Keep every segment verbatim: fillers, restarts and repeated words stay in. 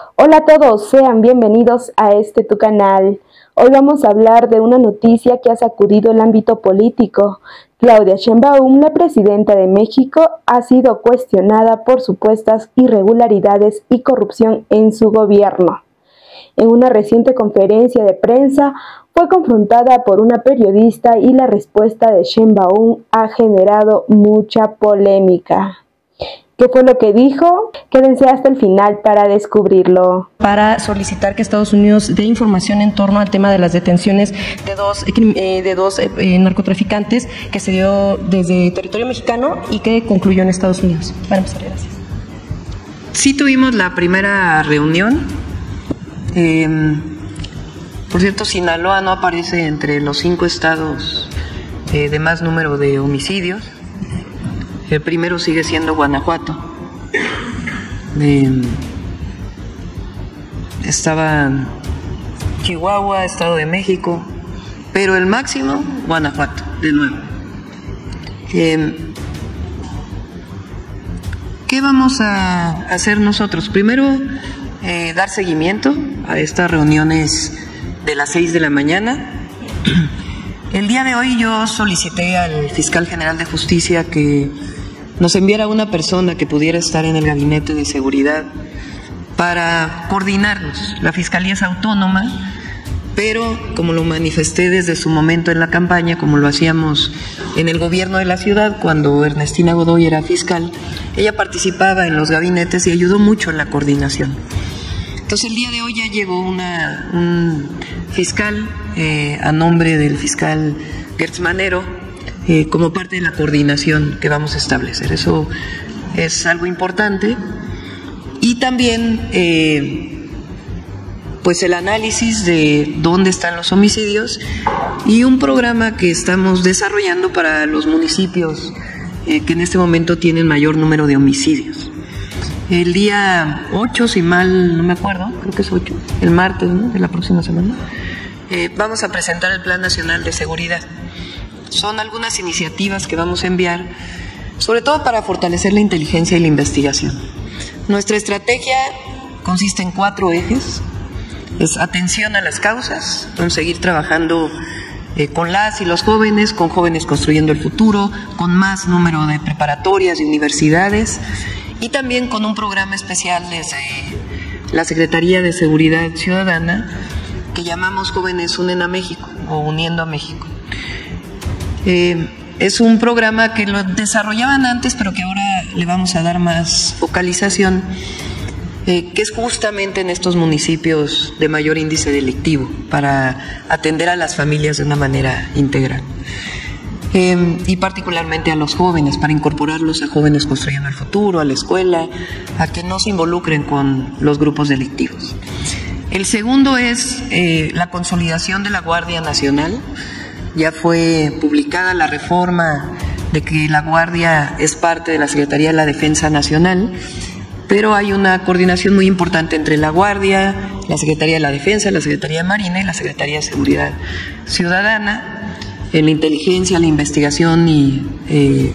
Hola a todos, sean bienvenidos a este tu canal. Hoy vamos a hablar de una noticia que ha sacudido el ámbito político. Claudia Sheinbaum, la presidenta de México, ha sido cuestionada por supuestas irregularidades y corrupción en su gobierno. En una reciente conferencia de prensa, fue confrontada por una periodista y la respuesta de Sheinbaum ha generado mucha polémica. ¿Qué fue lo que dijo? Quédense hasta el final para descubrirlo. Para solicitar que Estados Unidos dé información en torno al tema de las detenciones de dos, eh, de dos eh, narcotraficantes que se dio desde territorio mexicano y que concluyó en Estados Unidos. Para empezar, gracias. Sí tuvimos la primera reunión. Eh, por cierto, Sinaloa no aparece entre los cinco estados eh, de más número de homicidios. El primero sigue siendo Guanajuato. Eh, estaba Chihuahua, Estado de México, pero el máximo, Guanajuato, de nuevo. Eh, ¿Qué vamos a hacer nosotros? Primero, eh, dar seguimiento a estas reuniones de las seis de la mañana. El día de hoy yo solicité al fiscal general de justicia que nos enviara una persona que pudiera estar en el gabinete de seguridad para coordinarnos. La fiscalía es autónoma, pero como lo manifesté desde su momento en la campaña, como lo hacíamos en el gobierno de la ciudad cuando Ernestina Godoy era fiscal, ella participaba en los gabinetes y ayudó mucho en la coordinación. Entonces el día de hoy ya llegó una, un fiscal eh, a nombre del fiscal Gertz Manero, Eh, como parte de la coordinación que vamos a establecer. Eso es algo importante. Y también eh, pues el análisis de dónde están los homicidios y un programa que estamos desarrollando para los municipios eh, que en este momento tienen mayor número de homicidios. El día ocho, si mal no me acuerdo, creo que es ocho, el martes, ¿no?, de la próxima semana, eh, vamos a presentar el Plan Nacional de Seguridad. Son algunas iniciativas que vamos a enviar, sobre todo para fortalecer la inteligencia y la investigación. Nuestra estrategia consiste en cuatro ejes. Es atención a las causas, vamos a seguir trabajando eh, con las y los jóvenes, con jóvenes construyendo el futuro, con más número de preparatorias y universidades, y también con un programa especial desde la Secretaría de Seguridad Ciudadana que llamamos Jóvenes Unen a México o Uniendo a México. Eh, es un programa que lo desarrollaban antes, pero que ahora le vamos a dar más focalización, eh, que es justamente en estos municipios de mayor índice delictivo, para atender a las familias de una manera integral. Eh, y particularmente a los jóvenes, para incorporarlos a Jóvenes Construyendo el Futuro, a la escuela, a que no se involucren con los grupos delictivos. El segundo es eh, la consolidación de la Guardia Nacional. Ya fue publicada la reforma de que la Guardia es parte de la Secretaría de la Defensa Nacional, pero hay una coordinación muy importante entre la Guardia, la Secretaría de la Defensa, la Secretaría de Marina y la Secretaría de Seguridad Ciudadana, en la inteligencia, la investigación y eh,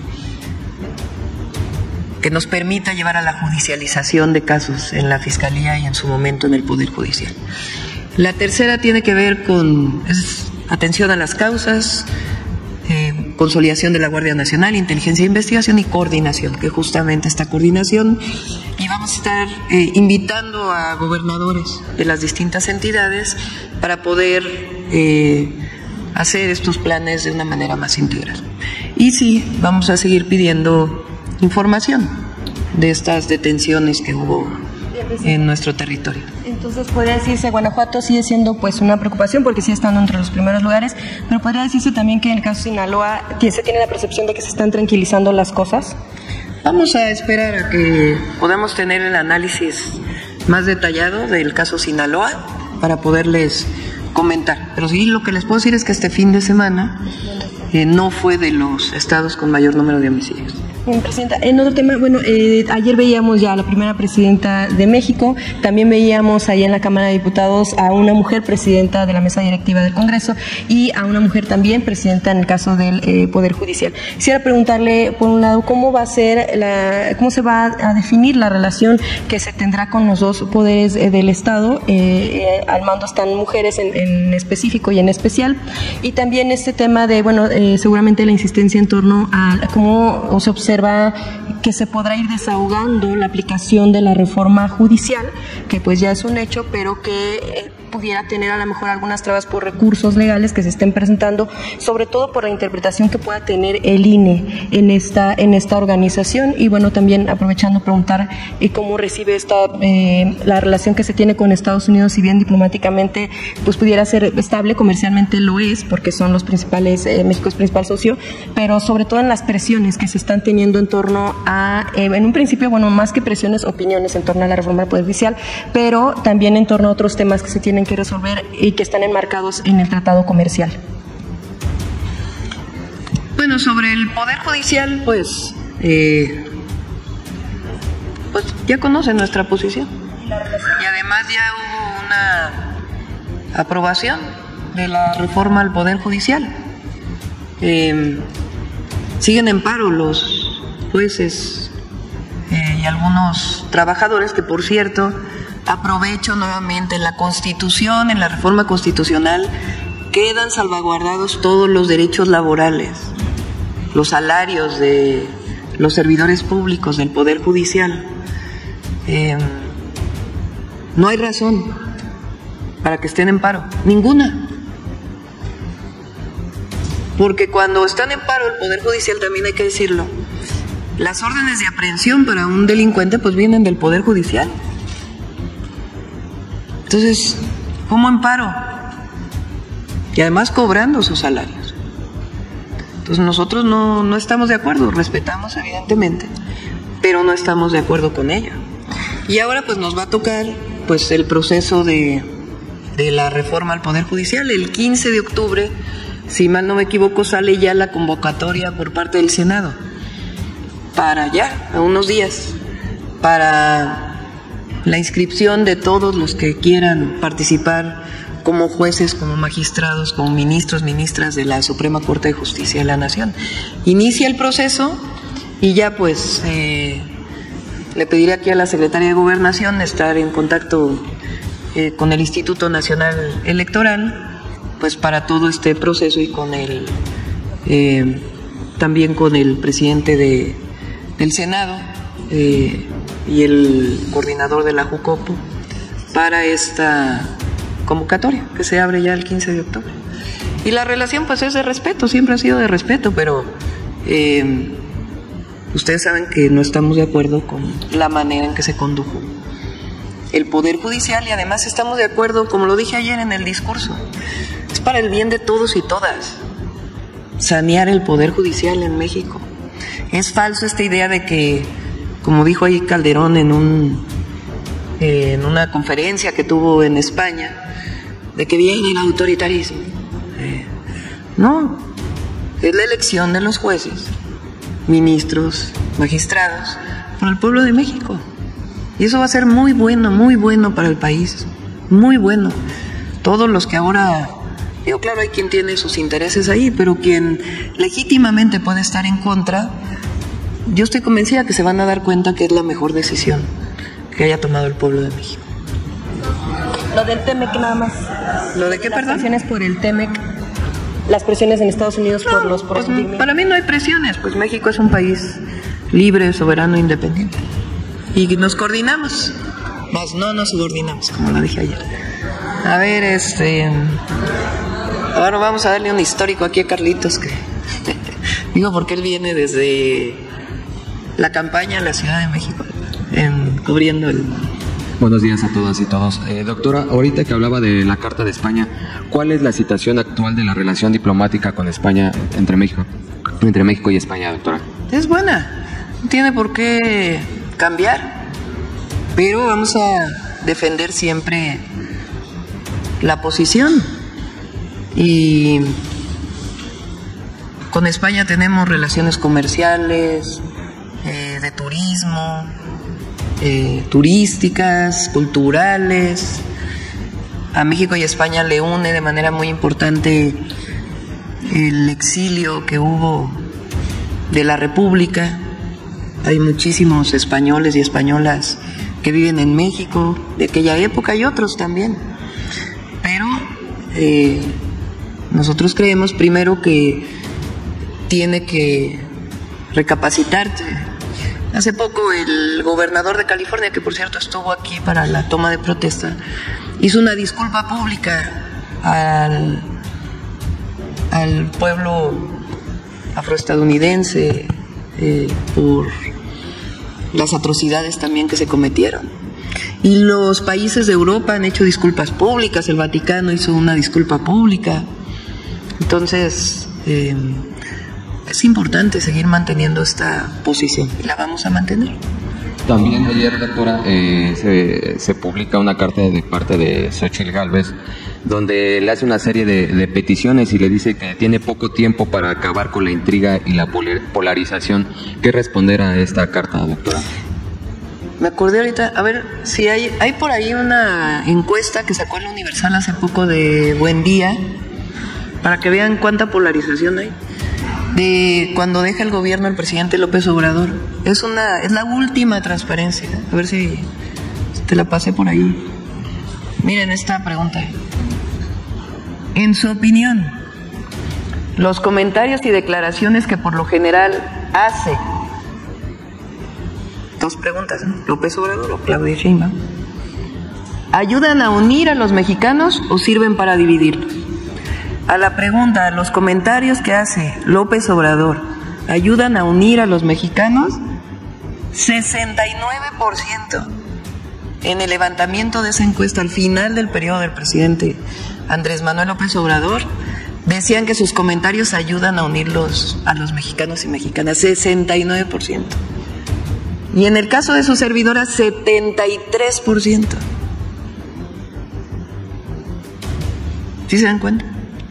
que nos permita llevar a la judicialización de casos en la Fiscalía y en su momento en el Poder Judicial. La tercera tiene que ver con es, atención a las causas, eh, consolidación de la Guardia Nacional, inteligencia e investigación y coordinación, que justamente esta coordinación, y vamos a estar eh, invitando a gobernadores de las distintas entidades para poder eh, hacer estos planes de una manera más integral. Y sí, vamos a seguir pidiendo información de estas detenciones que hubo en nuestro territorio. Entonces podría decirse Guanajuato sigue siendo pues una preocupación porque sigue estando entre los primeros lugares, pero podría decirse también que en el caso de Sinaloa se tiene la percepción de que se están tranquilizando las cosas. Vamos a esperar a que podamos tener el análisis más detallado del caso Sinaloa para poderles comentar. Pero sí, lo que les puedo decir es que este fin de semana eh, no fue de los estados con mayor número de homicidios. Presidenta, en otro tema, bueno, eh, ayer veíamos ya a la primera presidenta de México, también veíamos ahí en la Cámara de Diputados a una mujer presidenta de la mesa directiva del Congreso y a una mujer también presidenta en el caso del eh, Poder Judicial. Quisiera preguntarle, por un lado, cómo va a ser, la, cómo se va a definir la relación que se tendrá con los dos poderes eh, del Estado, eh, eh, al mando están mujeres en, en específico y en especial, y también este tema de, bueno, eh, seguramente la insistencia en torno a cómo se observa que se podrá ir desahogando la aplicación de la reforma judicial, que pues ya es un hecho, pero que eh, pudiera tener a lo mejor algunas trabas por recursos legales que se estén presentando, sobre todo por la interpretación que pueda tener el I N E en esta, en esta organización. Y bueno, también aprovechando preguntar eh, cómo recibe esta eh, la relación que se tiene con Estados Unidos, si bien diplomáticamente pues pudiera ser estable, comercialmente lo es, porque son los principales, eh, México es principal socio, pero sobre todo en las presiones que se están teniendo en torno a, eh, en un principio, bueno, más que presiones, opiniones en torno a la reforma del Poder Judicial, pero también en torno a otros temas que se tienen que resolver y que están enmarcados en el tratado comercial. Bueno, sobre el Poder Judicial, pues, eh, pues ya conocen nuestra posición. Y además ya hubo una aprobación de la reforma al Poder Judicial. Eh, siguen en paro los jueces eh, y algunos trabajadores que, por cierto, aprovecho nuevamente, en la Constitución, en la reforma constitucional, quedan salvaguardados todos los derechos laborales, los salarios de los servidores públicos del Poder Judicial. Eh, no hay razón para que estén en paro, ninguna. Porque cuando están en paro el Poder Judicial, también hay que decirlo, las órdenes de aprehensión para un delincuente pues vienen del Poder Judicial. Entonces, ¿cómo en paro? Y además cobrando sus salarios. Entonces nosotros no, no estamos de acuerdo, respetamos evidentemente, pero no estamos de acuerdo con ello. Y ahora pues nos va a tocar pues el proceso de, de la reforma al Poder Judicial. El quince de octubre, si mal no me equivoco, sale ya la convocatoria por parte del Senado para ya, a unos días, para la inscripción de todos los que quieran participar como jueces, como magistrados, como ministros, ministras de la Suprema Corte de Justicia de la Nación. Inicia el proceso y ya pues eh, le pediré aquí a la Secretaría de Gobernación estar en contacto eh, con el Instituto Nacional Electoral, pues para todo este proceso, y con el eh, también con el presidente de, del Senado eh, y el coordinador de la Jucopo para esta convocatoria que se abre ya el quince de octubre. Y la relación pues es de respeto, siempre ha sido de respeto, pero eh, ustedes saben que no estamos de acuerdo con la manera en que se condujo el Poder Judicial, y además estamos de acuerdo, como lo dije ayer en el discurso, es para el bien de todos y todas sanear el Poder Judicial en México. Es falso esta idea de que, como dijo ahí Calderón en un eh, en una conferencia que tuvo en España, de que viene el autoritarismo. Eh, no, es la elección de los jueces, ministros, magistrados, por el pueblo de México. Y eso va a ser muy bueno, muy bueno para el país, muy bueno. Todos los que ahora, digo, claro, hay quien tiene sus intereses ahí, pero quien legítimamente puede estar en contra, yo estoy convencida que se van a dar cuenta que es la mejor decisión que haya tomado el pueblo de México. Lo del Temec nada más. ¿Lo de qué, las perdón? Las presiones por el Temec, las presiones en Estados Unidos no, por los pues, para mí no hay presiones, pues México es un país libre, soberano, independiente. Y nos coordinamos, más no nos subordinamos, como lo dije ayer. A ver, este... ahora vamos a darle un histórico aquí a Carlitos, que digo porque él viene desde la campaña a la Ciudad de México, en, cubriendo el... Buenos días a todas y todos. Eh, doctora, ahorita que hablaba de la Carta de España, ¿cuál es la situación actual de la relación diplomática con España, entre México, entre México y España, doctora? Es buena, no tiene por qué cambiar, pero vamos a defender siempre la posición. Y con España tenemos relaciones comerciales, de turismo, eh, turísticas, culturales. A México y España le une de manera muy importante el exilio que hubo de la República. Hay muchísimos españoles y españolas que viven en México de aquella época y otros también. Pero eh, nosotros creemos primero que tiene que recapacitarse. Hace poco el gobernador de California, que por cierto estuvo aquí para la toma de protesta, hizo una disculpa pública al, al pueblo afroestadounidense eh, por las atrocidades también que se cometieron. Y los países de Europa han hecho disculpas públicas, el Vaticano hizo una disculpa pública. Entonces, eh, es importante seguir manteniendo esta posición y la vamos a mantener. También ayer, doctora, eh, se, se publica una carta de parte de Xóchitl Gálvez donde le hace una serie de, de peticiones y le dice que tiene poco tiempo para acabar con la intriga y la polarización. ¿Qué responder a esta carta, doctora? Me acordé ahorita, a ver, si hay, hay por ahí una encuesta que sacó el Universal hace poco de Buen Día, para que vean cuánta polarización hay. De cuando deja el gobierno el presidente López Obrador. Es una es la última transparencia. A ver si te la pasé por ahí. Miren esta pregunta. En su opinión, los comentarios y declaraciones que por lo general hace, dos preguntas, ¿no? López Obrador o Claudia Sheinbaum, ¿ayudan a unir a los mexicanos o sirven para dividirlos? A la pregunta, ¿los comentarios que hace López Obrador ayudan a unir a los mexicanos? sesenta y nueve por ciento en el levantamiento de esa encuesta al final del periodo del presidente Andrés Manuel López Obrador decían que sus comentarios ayudan a unirlos a los mexicanos y mexicanas, sesenta y nueve por ciento. Y en el caso de su servidora, setenta y tres por ciento. ¿Sí se dan cuenta?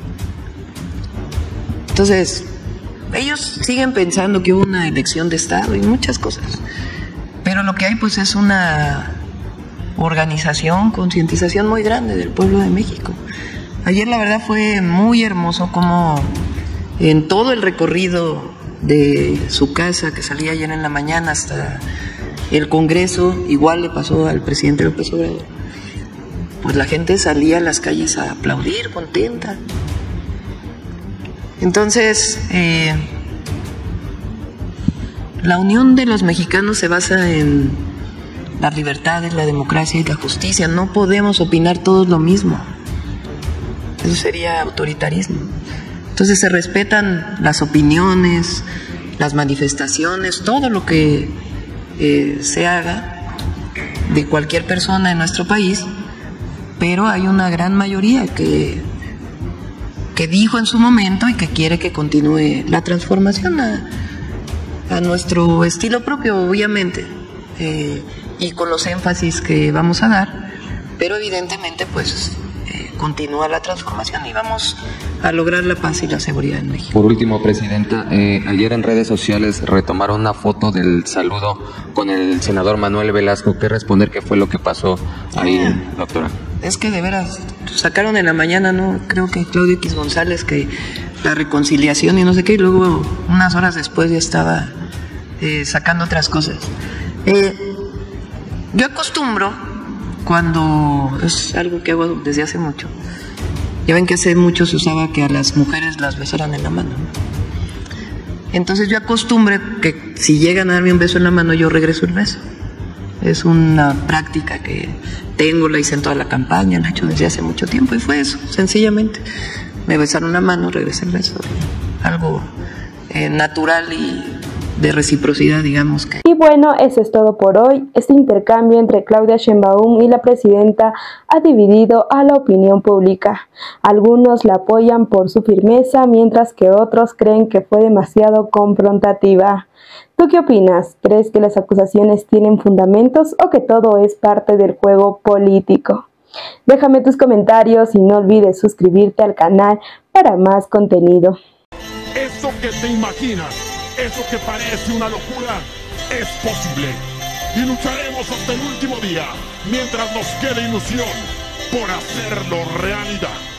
Entonces, ellos siguen pensando que hubo una elección de Estado y muchas cosas. Pero lo que hay pues es una organización, concientización muy grande del pueblo de México. Ayer la verdad fue muy hermoso como en todo el recorrido de su casa, que salía ayer en la mañana hasta el Congreso, igual le pasó al presidente López Obrador, pues la gente salía a las calles a aplaudir, contenta. Entonces, eh, la unión de los mexicanos se basa en las libertades, la democracia y la justicia. No podemos opinar todos lo mismo. Eso sería autoritarismo. Entonces se respetan las opiniones, las manifestaciones, todo lo que eh, se haga de cualquier persona en nuestro país, pero hay una gran mayoría que... que dijo en su momento y que quiere que continúe la transformación a, a nuestro estilo propio, obviamente, eh, y con los énfasis que vamos a dar, pero evidentemente pues eh, continúa la transformación y vamos a lograr la paz y la seguridad en México. Por último, Presidenta, eh, ayer en redes sociales retomaron una foto del saludo con el senador Manuel Velasco. ¿Qué responder? ¿Qué fue lo que pasó ahí, ah, doctora? Es que de veras, sacaron en la mañana, ¿no? Creo que Claudio X González, que la reconciliación y no sé qué, y luego unas horas después ya estaba eh, sacando otras cosas. Eh, yo acostumbro, cuando es algo que hago desde hace mucho, ya ven que hace mucho se usaba que a las mujeres las besaran en la mano, ¿no? Entonces yo acostumbro que si llegan a darme un beso en la mano, yo regreso el beso. Es una práctica que tengo, la hice en toda la campaña, la he hecho desde hace mucho tiempo y fue eso, sencillamente. Me besaron la mano, regresé el beso. Algo eh, natural y de reciprocidad, digamos. que. Y bueno, eso es todo por hoy. Este intercambio entre Claudia Sheinbaum y la presidenta ha dividido a la opinión pública. Algunos la apoyan por su firmeza, mientras que otros creen que fue demasiado confrontativa. ¿Tú qué opinas? ¿Crees que las acusaciones tienen fundamentos o que todo es parte del juego político? Déjame tus comentarios y no olvides suscribirte al canal para más contenido. Eso que te imaginas, eso que parece una locura, es posible. Y lucharemos hasta el último día, mientras nos quede ilusión por hacerlo realidad.